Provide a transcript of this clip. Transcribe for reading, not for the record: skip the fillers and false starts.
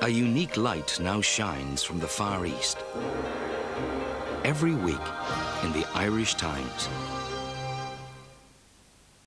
A unique light now shines from the Far East. Every week in the Irish Times,